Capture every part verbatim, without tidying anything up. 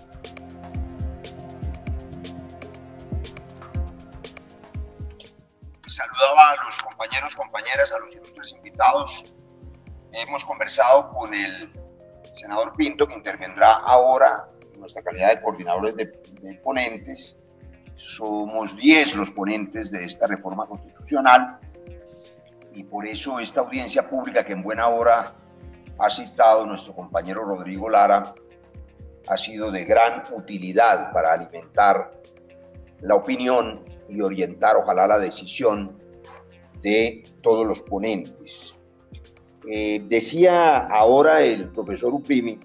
Saludaba a los compañeros, compañeras, a los ilustres invitados. Hemos conversado con el senador Pinto, que intervendrá ahora en nuestra calidad de coordinadores de, de ponentes. Somos diez los ponentes de esta reforma constitucional y por eso esta audiencia pública que en buena hora ha citado nuestro compañero Rodrigo Lara ha sido de gran utilidad para alimentar la opinión y orientar, ojalá, la decisión de todos los ponentes. Eh, decía ahora el profesor Upimi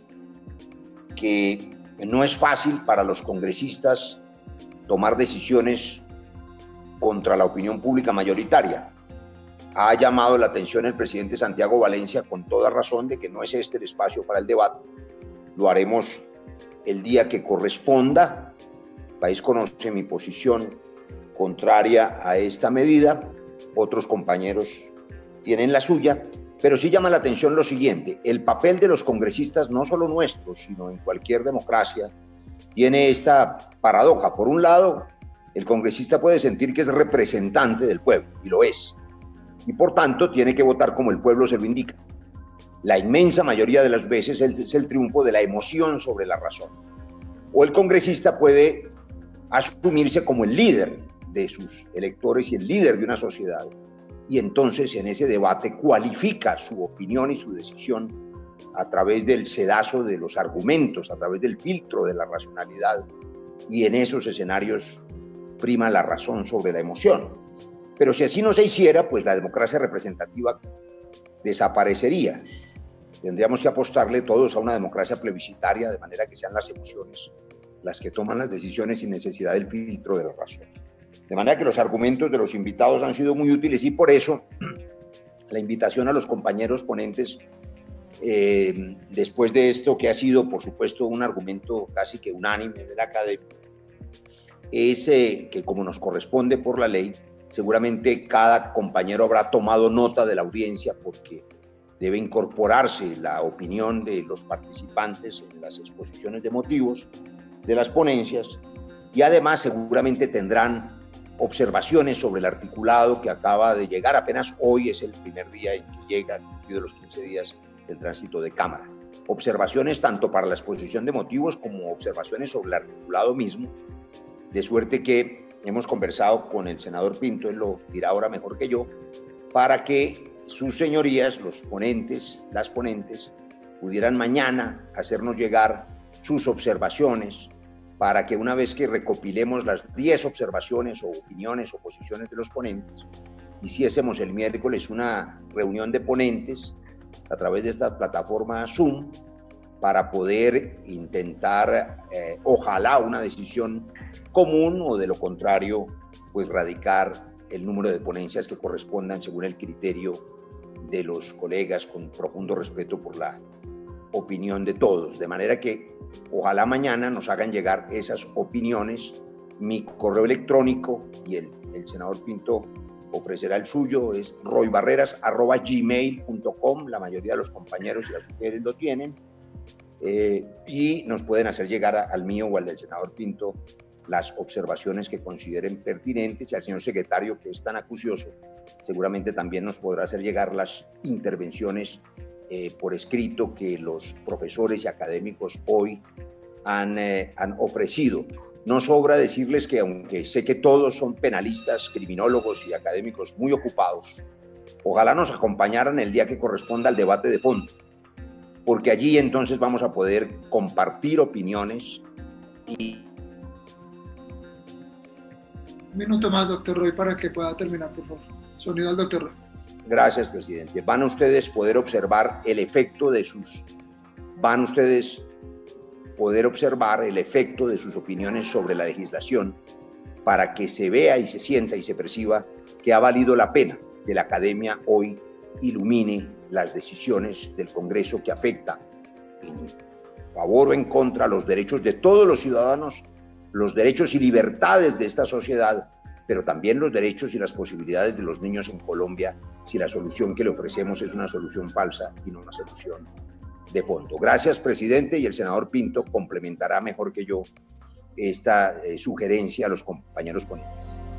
que no es fácil para los congresistas tomar decisiones contra la opinión pública mayoritaria. Ha llamado la atención el presidente Santiago Valencia con toda razón de que no es este el espacio para el debate. Lo haremos el día que corresponda. El país conoce mi posición contraria a esta medida, otros compañeros tienen la suya, pero sí llama la atención lo siguiente: el papel de los congresistas, no solo nuestros, sino en cualquier democracia, tiene esta paradoja. Por un lado, el congresista puede sentir que es representante del pueblo, y lo es, y por tanto tiene que votar como el pueblo se lo indica. La inmensa mayoría de las veces es el triunfo de la emoción sobre la razón. O el congresista puede asumirse como el líder de sus electores y el líder de una sociedad, y entonces en ese debate cualifica su opinión y su decisión a través del sedazo de los argumentos, a través del filtro de la racionalidad, y en esos escenarios prima la razón sobre la emoción. Pero si así no se hiciera, pues la democracia representativa desaparecería. Tendríamos que apostarle todos a una democracia plebiscitaria, de manera que sean las emociones las que toman las decisiones sin necesidad del filtro de la razón. De manera que los argumentos de los invitados han sido muy útiles, y por eso la invitación a los compañeros ponentes, eh, después de esto que ha sido, por supuesto, un argumento casi que unánime de la academia, es eh, que, como nos corresponde por la ley, seguramente cada compañero habrá tomado nota de la audiencia, porque debe incorporarse la opinión de los participantes en las exposiciones de motivos de las ponencias, y además seguramente tendrán observaciones sobre el articulado que acaba de llegar. Apenas hoy es el primer día en que llega, al cumplido de los quince días del tránsito de Cámara. Observaciones tanto para la exposición de motivos como observaciones sobre el articulado mismo, de suerte que hemos conversado con el senador Pinto, él lo dirá ahora mejor que yo, para que sus señorías, los ponentes, las ponentes, pudieran mañana hacernos llegar sus observaciones, para que una vez que recopilemos las diez observaciones o opiniones o posiciones de los ponentes, hiciésemos el miércoles una reunión de ponentes a través de esta plataforma Zoom, para poder intentar, eh, ojalá, una decisión común, o de lo contrario, pues radicar el número de ponencias que correspondan según el criterio de los colegas, con profundo respeto por la opinión de todos. De manera que ojalá mañana nos hagan llegar esas opiniones. Mi correo electrónico, y el, el senador Pinto ofrecerá el suyo, es roybarreras arroba gmail punto com. La mayoría de los compañeros y las mujeres lo tienen, eh, y nos pueden hacer llegar a, al mío o al del senador Pinto las observaciones que consideren pertinentes, y al señor secretario, que es tan acucioso, seguramente también nos podrá hacer llegar las intervenciones Eh, por escrito que los profesores y académicos hoy han, eh, han ofrecido. No sobra decirles que, aunque sé que todos son penalistas, criminólogos y académicos muy ocupados, ojalá nos acompañaran el día que corresponda al debate de fondo, porque allí entonces vamos a poder compartir opiniones. Y un minuto más, doctor Roy, para que pueda terminar, por favor. Sonido al doctor Roy. Gracias, presidente. Van ustedes poder observar el efecto de sus, van ustedes poder observar el efecto de sus opiniones sobre la legislación, para que se vea y se sienta y se perciba que ha valido la pena que la academia hoy ilumine las decisiones del Congreso, que afecta en favor o en contra los derechos de todos los ciudadanos, los derechos y libertades de esta sociedad, pero también los derechos y las posibilidades de los niños en Colombia, si la solución que le ofrecemos es una solución falsa y no una solución de fondo. Gracias, presidente, y el senador Pinto complementará mejor que yo esta eh, sugerencia a los compañeros ponentes.